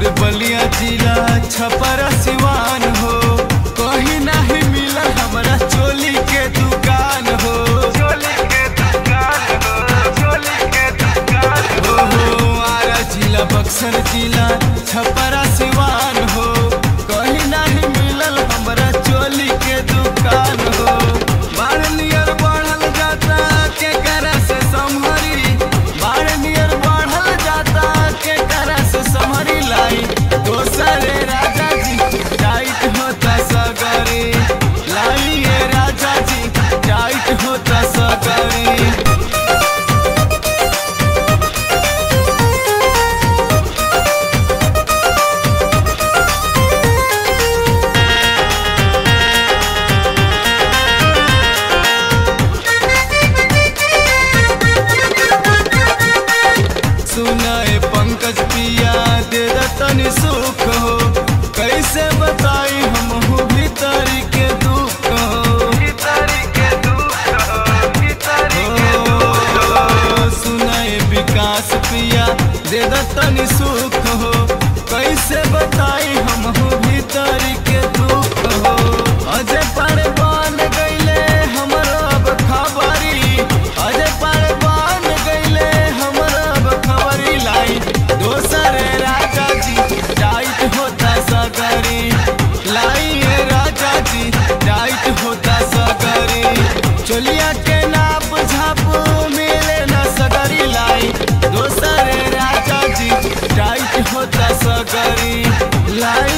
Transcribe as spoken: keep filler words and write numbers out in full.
बलिया जिला छपरा सिवान हो, कहीं नहीं मिला हमारा चोली के दुकान हो। चोली के दुकान हो, चोली के दुकान हो, हो आरा जिला बक्सर जिला छपरा सिवान हो, कहीं नहीं मिलल हमारा चोली के दुकान हो। बाढ़ नियर बढ़ल जाता के करा से संभरी, बाढ़ नियर बढ़ल जाता के करा से संभरी लाई। दोसरे राजा जी टाइट होता सगरी लाई, ये राजा जी टाइट होता सगरी। सुनाए पंकज पिया दे तनी सुख हो, कैसे बताई हम हूँ भीतरी के दुख हो। भीतरी के दुख हो, भीतरी के दुख हो। सुनाए विकास पिया दे तनी सुख हो, कैसे बताई हम हूँ भीतरी के दुख हो। अजय पाड़े बन गईले हमरो अब खबरी, अजय पाड़े बन गईले हमरो अब खबरी लाई। दोसरे राजा जी टाइट होता सगरी लाई, ये राजा जी टाइट होता सगरी। चोलिया के नाप झाप मिले न सगरी लाई, दोसरे राजा जी टाइट होता सगरी लाई।